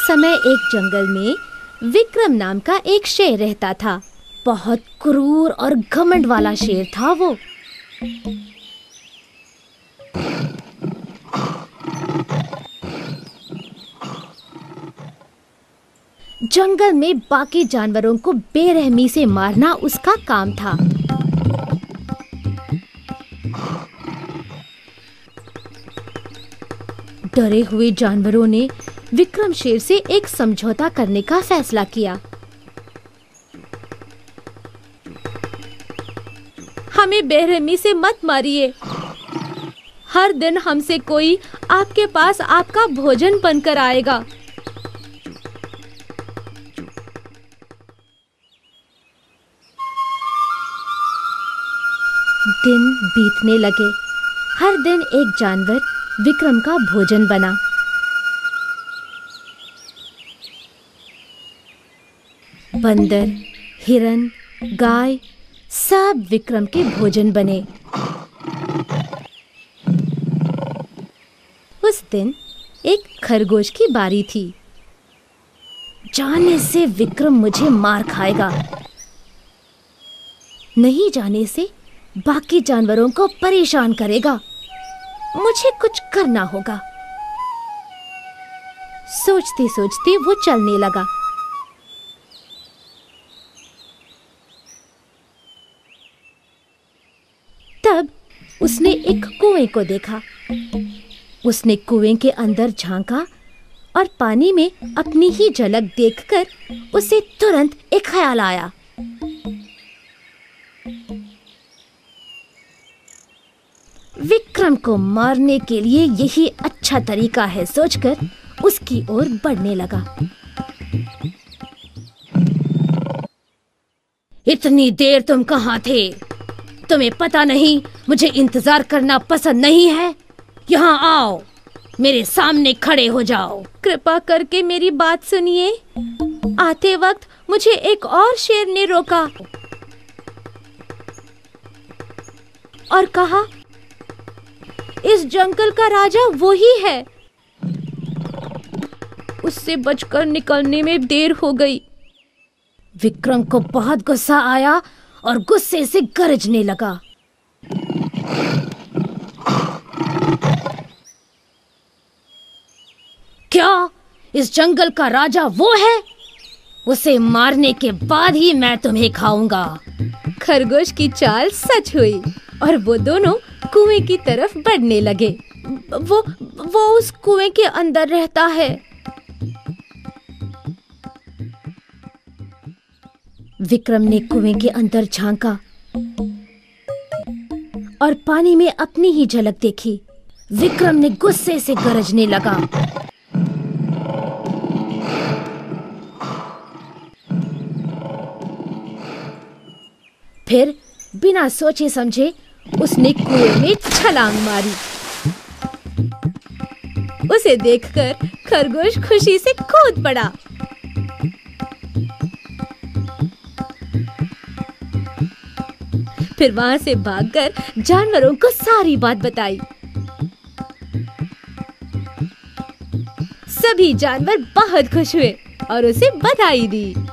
समय एक जंगल में विक्रम नाम का एक शेर रहता था। बहुत क्रूर और घमंड वाला शेर था वो। जंगल में बाकी जानवरों को बेरहमी से मारना उसका काम था। डरे हुए जानवरों ने विक्रम शेर से एक समझौता करने का फैसला किया। हमें बेरहमी से मत मारिए। हर दिन हमसे कोई आपके पास आपका भोजन बनकर आएगा। दिन बीतने लगे। हर दिन एक जानवर विक्रम का भोजन बना। बंदर, हिरन, गाय सब विक्रम के भोजन बने। उस दिन एक खरगोश की बारी थी। जाने से विक्रम मुझे मार खाएगा, नहीं जाने से बाकी जानवरों को परेशान करेगा। मुझे कुछ करना होगा। सोचते सोचते वो चलने लगा। तब उसने एक कुएं को देखा। उसने कुएं के अंदर झांका और पानी में अपनी ही झलक देखकर उसे तुरंत एक ख्याल आया। विक्रम को मारने के लिए यही अच्छा तरीका है सोचकर उसकी ओर बढ़ने लगा। इतनी देर तुम कहाँ थे? तुम्हें पता नहीं मुझे इंतजार करना पसंद नहीं है? यहाँ आओ, मेरे सामने खड़े हो जाओ। कृपा करके मेरी बात सुनिए। आते वक्त मुझे एक और शेर ने रोका और कहा, इस जंगल का राजा वो ही है। उससे बचकर निकलने में देर हो गई। विक्रम को बहुत गुस्सा आया और गुस्से से गरजने लगा। क्या इस जंगल का राजा वो है? उसे मारने के बाद ही मैं तुम्हें खाऊंगा। खरगोश की चाल सच हुई और वो दोनों कुएं की तरफ बढ़ने लगे। वो उस कुएं के अंदर रहता है। विक्रम ने कुएं के अंदर झांका और पानी में अपनी ही झलक देखी। विक्रम ने गुस्से से गरजने लगा। फिर बिना सोचे समझे उसने कुएं में छलांग मारी। उसे देखकर खरगोश खुशी से कूद पड़ा। फिर वहां से भागकर जानवरों को सारी बात बताई। सभी जानवर बहुत खुश हुए और उसे बधाई दी।